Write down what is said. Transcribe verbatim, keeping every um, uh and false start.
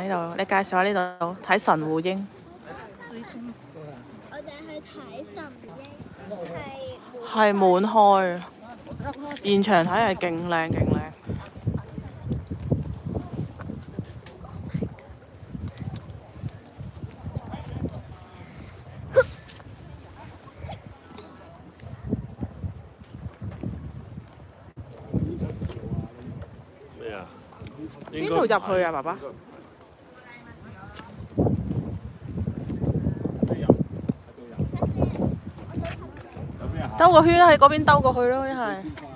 呢度，你介紹下呢度睇神戶鷹。 我哋去睇神鷹， 係滿開，現場睇係勁靚勁靚。 咩啊？ 邊度入去啊，爸爸？兜個圈喺嗰邊兜過去咯，一係。